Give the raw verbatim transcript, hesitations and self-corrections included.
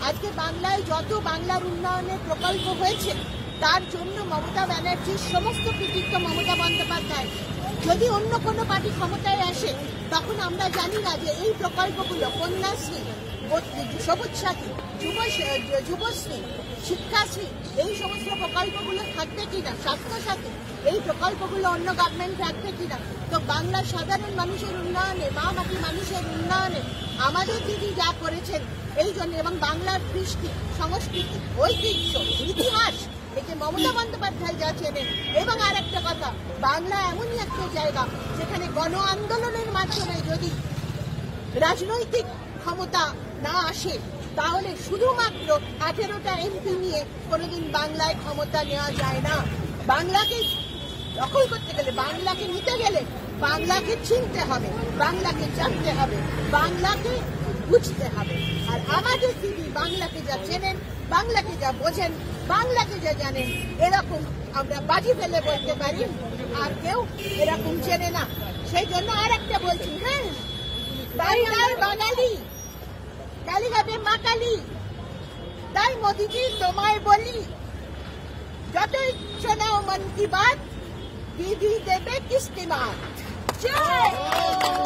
আজকে বাংলায় যত বাংলার উন্নয়নের প্রকল্প হয়েছে তার জন্য মমতা ব্যানার্জির সমস্ত কৃতিত্ব মমতা বন্দ্যোপাধ্যায়। যদি অন্য কোনো পার্টি ক্ষমতায় আসে তখন আমরা জানি না যে এই প্রকল্পগুলো কন্যাশ্রী, সবুজ সাথী, যুব যুবশ্রী, শিক্ষাশ্রী, এই সমস্ত প্রকল্পগুলো থাকবে কিনা, স্বাস্থ্যসাথী, এই প্রকল্পগুলো অন্য গভর্নমেন্ট রাখবে কিনা। তো বাংলার সাধারণ মানুষের উন্নয়নে, মা মাটি মানুষের উন্নয়নে আমাদের দিদি যা করেছেন এই জন্য, এবং বাংলার কৃষ্টি, সংস্কৃতি, ঐতিহ্য, ইতিহাস একে মমতা বন্দ্যোপাধ্যায় যা চেনেন। এবং আর একটা কথা, বাংলা এমনই একটা জায়গা যেখানে গণ আন্দোলনের মাধ্যমে যদি রাজনৈতিক ক্ষমতা না আসে তাহলে শুধুমাত্র আঠেরোটা এমপি নিয়ে কোনোদিন বাংলায় ক্ষমতা নেওয়া যায় না। বাংলাকে দখল করতে গেলে, বাংলাকে নিতে গেলে বাংলাকে চিনতে হবে, বাংলাকে জানতে হবে, বাংলাকে বুঝতে হবে। আর আমাদের দিদি বাংলাকে যা চেনেন, বাংলাকে যা বোঝেন, বাংলাকে যা জানেন, এরকম আমরা বাজি ফেলে বলতে পারি আর কেউ এরকম চেনে না। সেই জন্য আর একটা বলছি, হ্যাঁ, বাংলার বাঙালি, কালীঘাটে মা কালী, তাই মোদিজি তোমায় বলি, যতই শোনাও মন কি বাত, দিদি দেবে কিস্তিমাত। জয়।